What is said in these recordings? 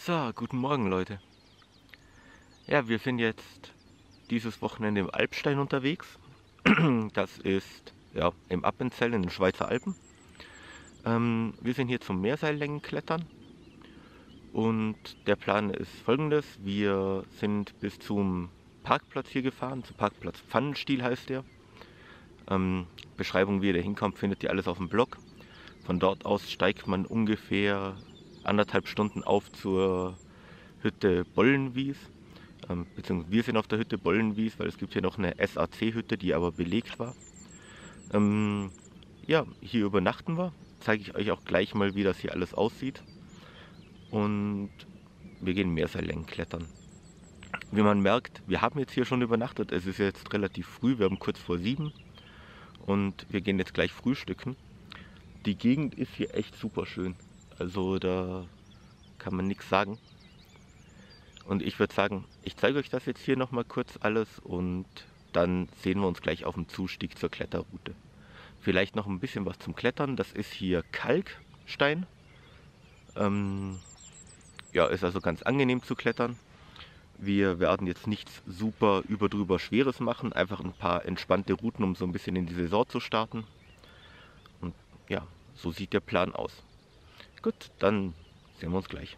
So, guten Morgen Leute. Ja, wir sind jetzt dieses Wochenende im Alpstein unterwegs. Das ist ja im Appenzell in den Schweizer Alpen. Wir sind hier zum Meerseillängenklettern und der Plan ist folgendes. Wir sind bis zum Parkplatz hier gefahren, zum Parkplatz Pfannenstiel heißt der. Beschreibung, wie ihr da hinkommt, findet ihr alles auf dem Blog. Von dort aus steigt man ungefähr 1,5 Stunden auf zur Hütte Bollenwies. Beziehungsweise wir sind auf der Hütte Bollenwies, weil es gibt hier noch eine SAC-Hütte, die aber belegt war. Ja, hier übernachten wir. Zeige ich euch auch gleich mal, wie das hier alles aussieht. Und wir gehen Meerseillängen klettern. Wie man merkt, wir haben jetzt hier schon übernachtet. Es ist jetzt relativ früh, wir haben kurz vor 7. Und wir gehen jetzt gleich frühstücken. Die Gegend ist hier echt super schön. Also da kann man nichts sagen. Und ich würde sagen, ich zeige euch das jetzt hier nochmal kurz alles und dann sehen wir uns gleich auf dem Zustieg zur Kletterroute. Vielleicht noch ein bisschen was zum Klettern. Das ist hier Kalkstein. Ja, ist also ganz angenehm zu klettern. Wir werden jetzt nichts super überdrüber Schweres machen. Einfach ein paar entspannte Routen, um so ein bisschen in die Saison zu starten. Und ja, so sieht der Plan aus. Gut, dann sehen wir uns gleich.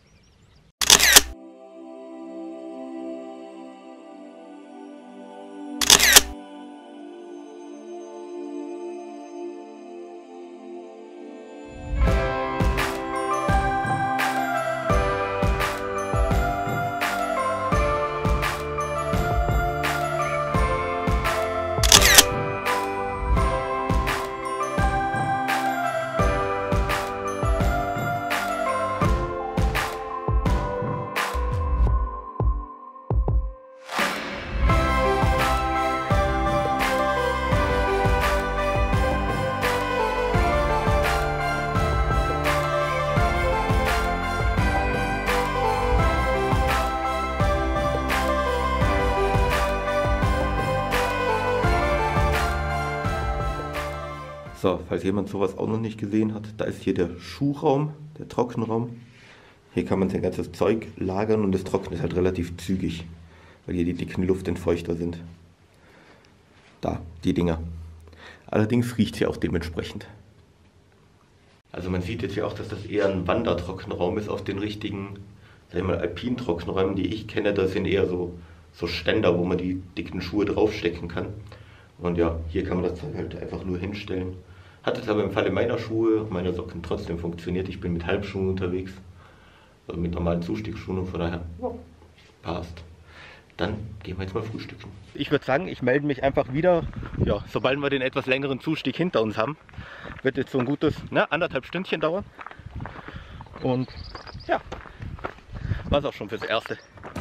So, falls jemand sowas auch noch nicht gesehen hat, da ist hier der Schuhraum, der Trockenraum. Hier kann man sein ganzes Zeug lagern und es trocknet halt relativ zügig, weil hier die dicken Luftentfeuchter sind. Da, die Dinger. Allerdings riecht hier auch dementsprechend. Also man sieht jetzt hier auch, dass das eher ein Wandertrockenraum ist. Auf den richtigen, sag ich mal, Alpintrockenräumen, die ich kenne, das sind eher so Ständer, wo man die dicken Schuhe draufstecken kann. Und ja, hier kann man das halt einfach nur hinstellen. Hat es aber im Falle meiner Schuhe, meiner Socken trotzdem funktioniert. Ich bin mit Halbschuhen unterwegs, also mit normalen Zustiegsschuhen und von daher passt. Dann gehen wir jetzt mal frühstücken. Ich würde sagen, ich melde mich einfach wieder, ja, sobald wir den etwas längeren Zustieg hinter uns haben. Wird jetzt so ein gutes 1,5 Stündchen dauern. Und ja, war es auch schon fürs Erste.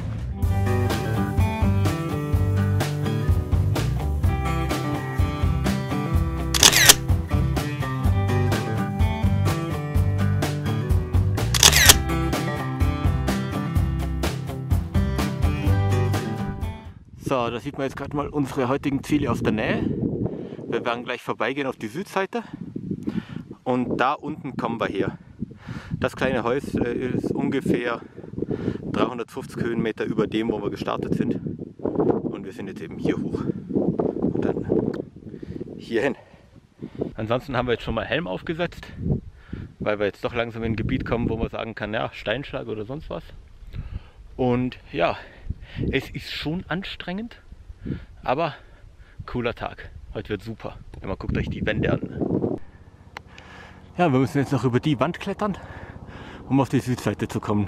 So, da sieht man jetzt gerade mal unsere heutigen Ziele aus der Nähe. Wir werden gleich vorbeigehen auf die Südseite und da unten kommen wir her. Das kleine Häusle ist ungefähr 350 Höhenmeter über dem, wo wir gestartet sind. Und wir sind jetzt eben hier hoch und dann hier hin. Ansonsten haben wir jetzt schon mal Helm aufgesetzt, weil wir jetzt doch langsam in ein Gebiet kommen, wo man sagen kann, ja, Steinschlag oder sonst was. Und ja, es ist schon anstrengend, aber cooler Tag. Heute wird super. Ja, mal guckt euch die Wände an. Ja, wir müssen jetzt noch über die Wand klettern, um auf die Südseite zu kommen.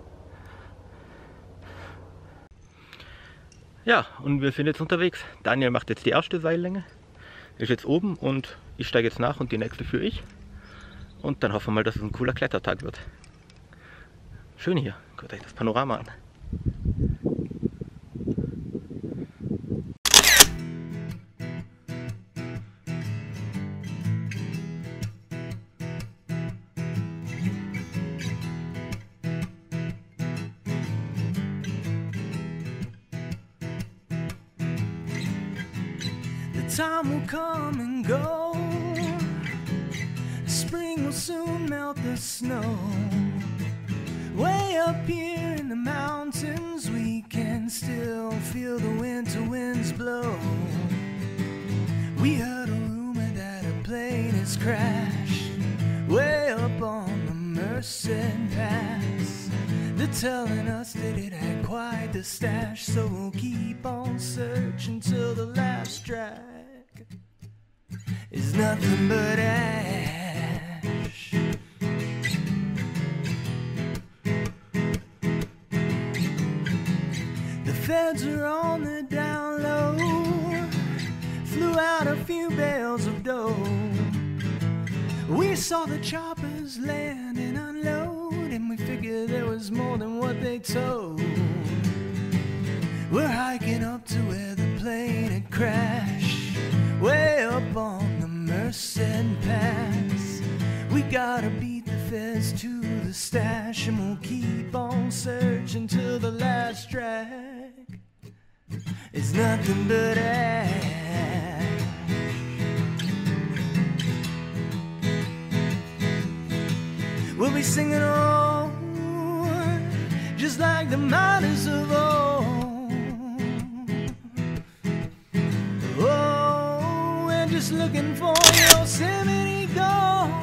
Ja, und wir sind jetzt unterwegs. Daniel macht jetzt die erste Seillänge. Ist jetzt oben und ich steige jetzt nach und die nächste führe ich. Und dann hoffen wir mal, dass es ein cooler Klettertag wird. Schön hier. Guckt euch das Panorama an. Time will come and go. Spring will soon melt the snow. Way up here in the mountains, we can still feel the winter winds blow. We heard a rumor that a plane has crashed way up on the Merced Pass. They're telling us that it had quite the stash, so we'll keep on searching till the last track is nothing but ash. The feds are on the down low, flew out a few bales of dough. We saw the choppers land and unload, and we figured there was more than what they told. We're hiking up to where the plane had crashed, way up on the Merced Pass. We gotta beat the feds to the stash, and we'll keep on searching till the last track is nothing but ash. We'll be singing on, just like the miners of old. Oh, we're just looking for Yosemite Gold.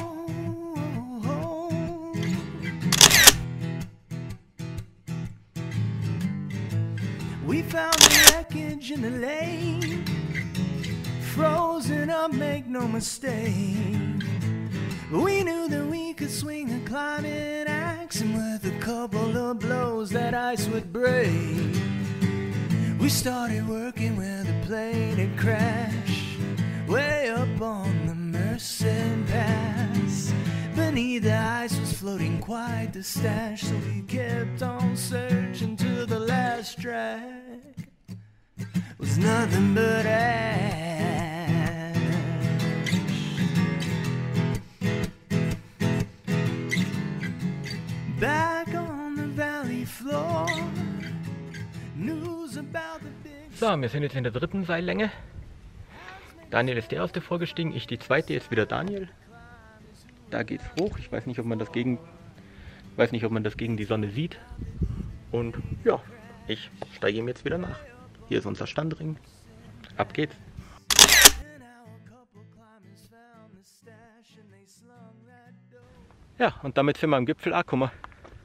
We found the wreckage in the lake, frozen up, make no mistake. We knew that we could swing a climbing axe, and with a couple of blows that ice would break. We started working where the plane had crashed, way up on the Merced Pass. Beneath the ice was floating quite the stash, so we kept on searching till the last track was nothing but ash. Back on the valley floor, news about the big... So, wir sind jetzt in der dritten Seillänge. Daniel ist der erste vorgestiegen, ich die zweite, jetzt wieder Daniel. Da geht's hoch. Ich weiß nicht, ob man das gegen die Sonne sieht. Und ja, ich steige ihm jetzt wieder nach. Hier ist unser Standring. Ab geht's. Ja, und damit sind wir am Gipfel. Guck mal.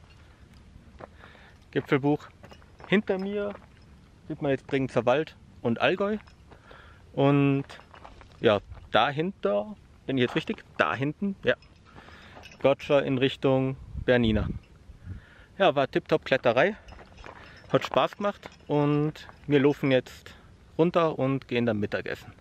Gipfelbuch. Hinter mir sieht man jetzt Bregenzer Wald und Allgäu. Und ja, dahinter, bin ich jetzt richtig? Da hinten, ja. Gotcha in Richtung Bernina. Ja, war tipptopp Kletterei. Hat Spaß gemacht und wir laufen jetzt runter und gehen dann Mittagessen.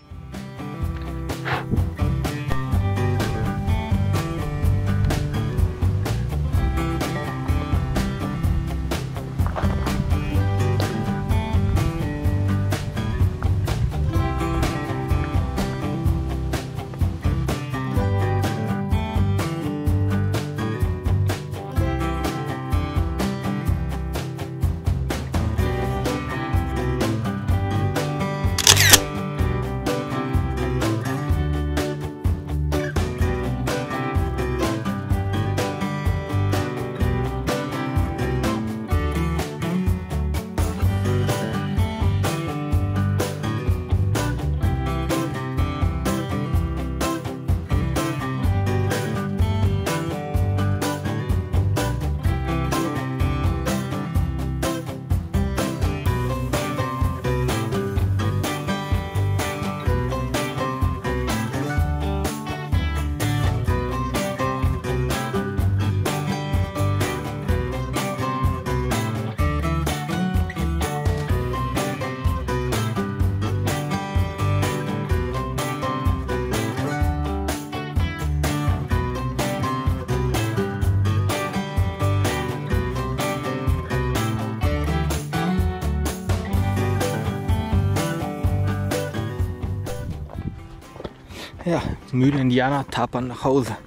Ja, müde Indianer tapern nach Hause.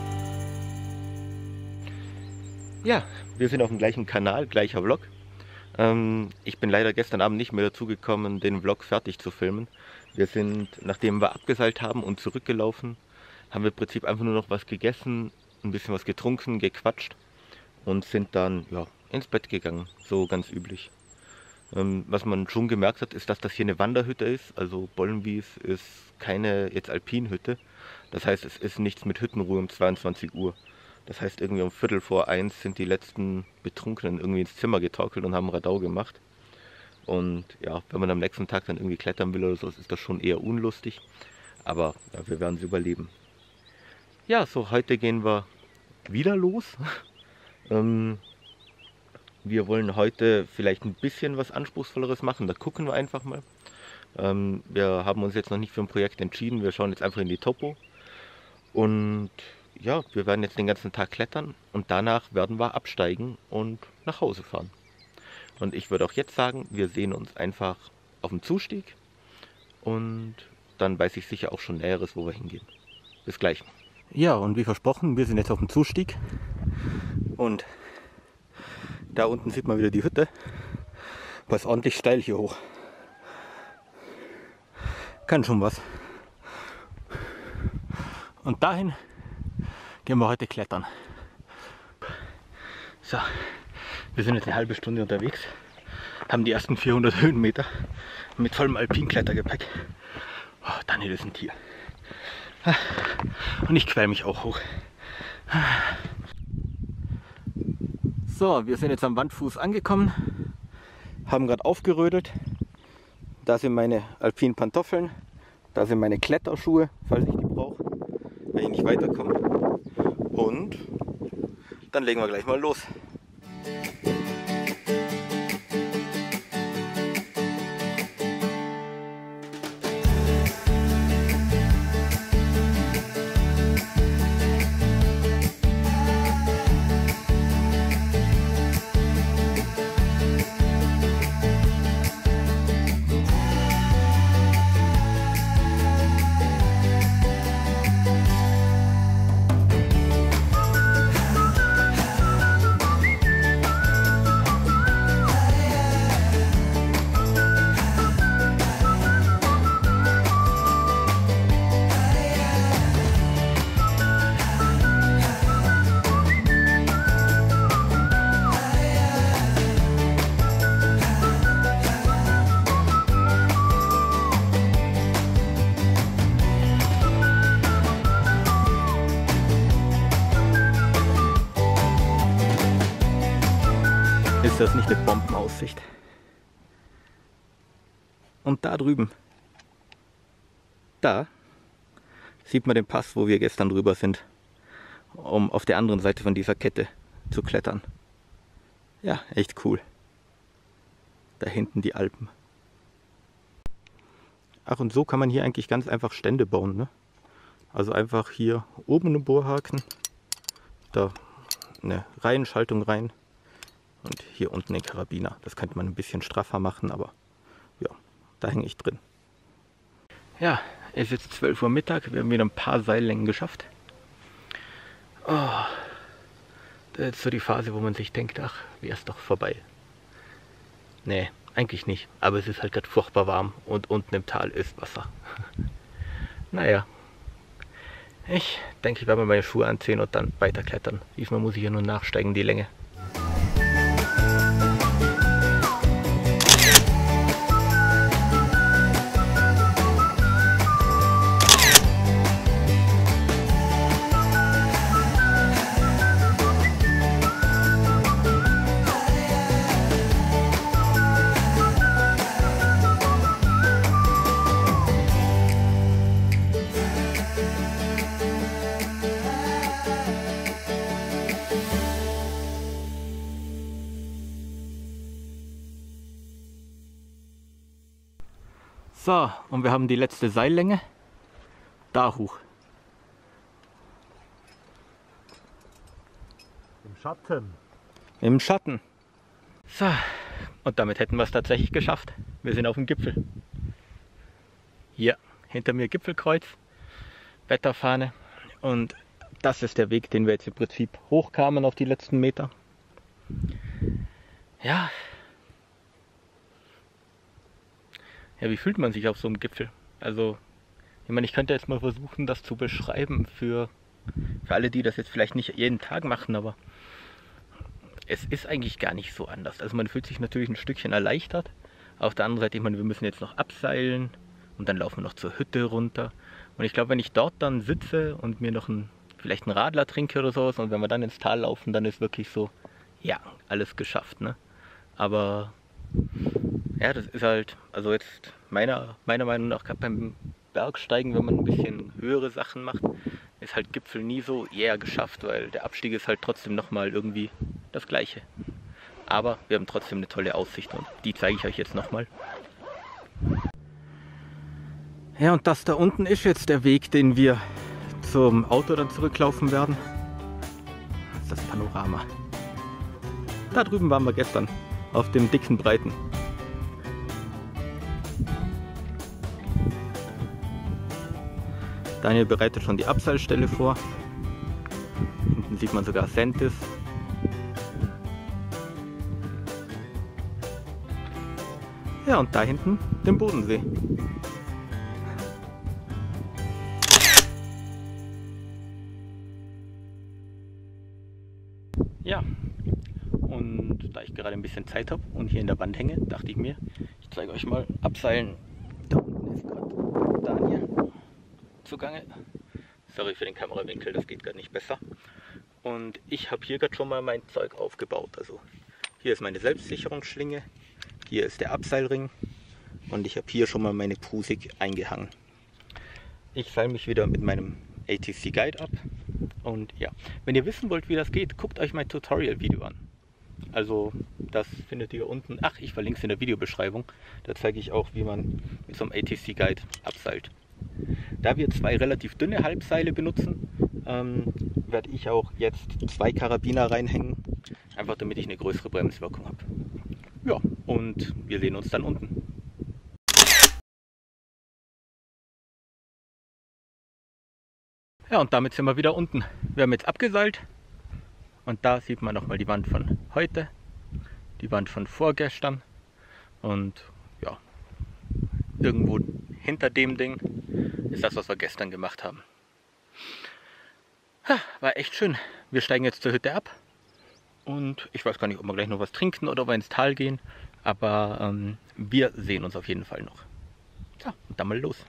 Ja, wir sind auf dem gleichen Kanal, gleicher Vlog. Ich bin leider gestern Abend nicht mehr dazu gekommen, den Vlog fertig zu filmen. Wir sind, nachdem wir abgeseilt haben und zurückgelaufen, haben wir im Prinzip einfach nur noch was gegessen, ein bisschen was getrunken, gequatscht und sind dann ins Bett gegangen, so ganz üblich. Was man schon gemerkt hat, ist, dass das hier eine Wanderhütte ist. Also Bollenwies ist keine jetzt Alpinhütte. Das heißt, es ist nichts mit Hüttenruhe um 22 Uhr. Das heißt, irgendwie um 1:15 sind die letzten Betrunkenen irgendwie ins Zimmer getorkelt und haben Radau gemacht. Und ja, wenn man am nächsten Tag dann irgendwie klettern will oder so, ist das schon eher unlustig. Aber ja, wir werden es überleben. Ja, so heute gehen wir wieder los. Wir wollen heute vielleicht ein bisschen was Anspruchsvolleres machen, da gucken wir einfach mal. Wir haben uns jetzt noch nicht für ein Projekt entschieden, wir schauen jetzt einfach in die Topo. Und ja, wir werden jetzt den ganzen Tag klettern und danach werden wir absteigen und nach Hause fahren. Und ich würde auch jetzt sagen, wir sehen uns einfach auf dem Zustieg und dann weiß ich sicher auch schon Näheres, wo wir hingehen. Bis gleich. Ja, und wie versprochen, wir sind jetzt auf dem Zustieg und da unten sieht man wieder die Hütte. Aber ist ordentlich steil hier hoch. Kann schon was. Und dahin gehen wir heute klettern. So, wir sind jetzt eine halbe Stunde unterwegs. Haben die ersten 400 Höhenmeter mit vollem Alpinklettergepäck. Oh, Daniel ist ein Tier. Und ich quäl mich auch hoch. So, wir sind jetzt am Wandfuß angekommen, haben gerade aufgerödelt. Da sind meine alpinen Pantoffeln, da sind meine Kletterschuhe, falls ich die brauche, wenn ich nicht weiterkomme. Und dann legen wir gleich mal los. Ist das nicht eine Bombenaussicht? Und da drüben, da sieht man den Pass, wo wir gestern drüber sind, um auf der anderen Seite von dieser Kette zu klettern. Ja, echt cool. Da hinten die Alpen. Ach, und so kann man hier eigentlich ganz einfach Stände bauen, ne? Also einfach hier oben einen Bohrhaken, da eine Reihenschaltung rein. Und hier unten den Karabiner. Das könnte man ein bisschen straffer machen, aber ja, da hänge ich drin. Ja, es ist 12 Uhr Mittag. Wir haben wieder ein paar Seillängen geschafft. Oh, das ist so die Phase, wo man sich denkt, ach, wäre es doch vorbei. Nee, eigentlich nicht. Aber es ist halt gerade furchtbar warm und unten im Tal ist Wasser. Naja, ich denke, ich werde mir meine Schuhe anziehen und dann weiter klettern. Diesmal muss ich hier nur nachsteigen, die Länge. So, und wir haben die letzte Seillänge. Da hoch. Im Schatten. Im Schatten. So, und damit hätten wir es tatsächlich geschafft. Wir sind auf dem Gipfel. Hier, hinter mir Gipfelkreuz, Wetterfahne. Und das ist der Weg, den wir jetzt im Prinzip hochkamen auf die letzten Meter. Ja, Ja, wie fühlt man sich auf so einem Gipfel? Also, ich meine, ich könnte jetzt mal versuchen, das zu beschreiben für alle, die das jetzt vielleicht nicht jeden Tag machen, aber es ist eigentlich gar nicht so anders. Also man fühlt sich natürlich ein Stückchen erleichtert. Auf der anderen Seite, ich meine, wir müssen jetzt noch abseilen und dann laufen wir noch zur Hütte runter. Und ich glaube, wenn ich dort dann sitze und mir noch vielleicht einen Radler trinke oder sowas und wenn wir dann ins Tal laufen, dann ist wirklich so, ja, alles geschafft, ne? Aber ja, das ist halt, also jetzt meiner Meinung nach, gerade beim Bergsteigen, wenn man ein bisschen höhere Sachen macht, ist halt Gipfel nie so geschafft, weil der Abstieg ist halt trotzdem nochmal irgendwie das Gleiche. Aber wir haben trotzdem eine tolle Aussicht und die zeige ich euch jetzt nochmal. Ja, und das da unten ist jetzt der Weg, den wir zum Auto dann zurücklaufen werden. Das ist das Panorama. Da drüben waren wir gestern, auf dem dicken Breiten. Daniel bereitet schon die Abseilstelle vor. Hinten sieht man sogar Sentis. Ja, und da hinten den Bodensee. Ja, und da ich gerade ein bisschen Zeit habe und hier in der Wand hänge, dachte ich mir, ich zeige euch mal Abseilen. Da unten ist gerade Daniel zugange. Sorry für den Kamerawinkel, das geht gerade nicht besser. Und ich habe hier gerade schon mal mein Zeug aufgebaut. Also hier ist meine Selbstsicherungsschlinge, hier ist der Abseilring und ich habe hier schon mal meine Prusik eingehangen. Ich seile mich wieder mit meinem ATC Guide ab. Und ja, wenn ihr wissen wollt, wie das geht, guckt euch mein Tutorial-Video an. Also das findet ihr unten. Ach, ich verlinke es in der Videobeschreibung. Da zeige ich auch, wie man mit so einem ATC Guide abseilt. Da wir zwei relativ dünne Halbseile benutzen, werde ich auch jetzt 2 Karabiner reinhängen, einfach damit ich eine größere Bremswirkung habe. Ja, und wir sehen uns dann unten. Ja, und damit sind wir wieder unten. Wir haben jetzt abgeseilt und da sieht man nochmal die Wand von heute, die Wand von vorgestern und ja, irgendwo hinter dem Ding ist das, was wir gestern gemacht haben. War echt schön. Wir steigen jetzt zur Hütte ab und ich weiß gar nicht, ob wir gleich noch was trinken oder ob wir ins Tal gehen, aber wir sehen uns auf jeden Fall noch. Ja, und dann mal los.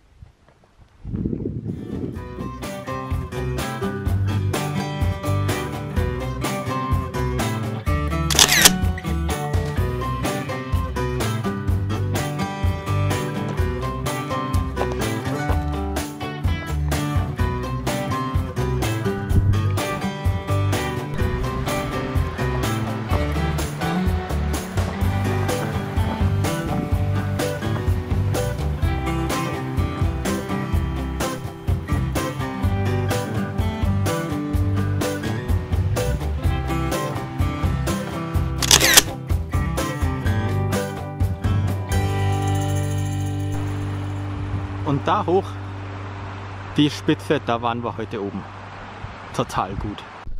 Und da hoch, die Spitze, da waren wir heute oben. Total gut.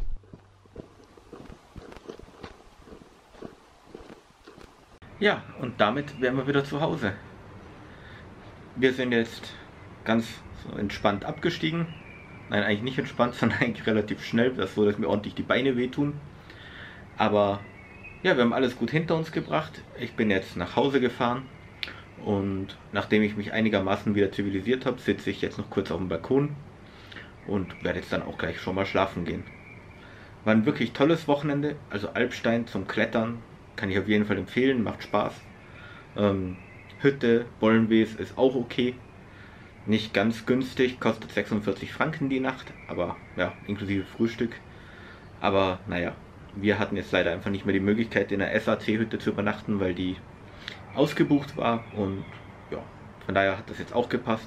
Ja, und damit wären wir wieder zu Hause. Wir sind jetzt ganz so entspannt abgestiegen. Nein, eigentlich nicht entspannt, sondern eigentlich relativ schnell. Das ist so, dass mir ordentlich die Beine wehtun. Aber ja, wir haben alles gut hinter uns gebracht. Ich bin jetzt nach Hause gefahren. Und nachdem ich mich einigermaßen wieder zivilisiert habe, sitze ich jetzt noch kurz auf dem Balkon und werde jetzt dann auch gleich schon mal schlafen gehen. War ein wirklich tolles Wochenende, also Alpstein zum Klettern kann ich auf jeden Fall empfehlen, macht Spaß. Hütte, Bollenwes ist auch okay, nicht ganz günstig, kostet 46 Franken die Nacht, aber ja, inklusive Frühstück. Aber naja, wir hatten jetzt leider einfach nicht mehr die Möglichkeit in der SAC-Hütte zu übernachten, weil die ausgebucht war und ja, von daher hat das jetzt auch gepasst.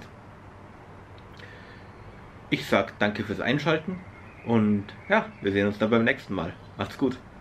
Ich sag danke fürs Einschalten und ja, wir sehen uns dann beim nächsten Mal. Macht's gut.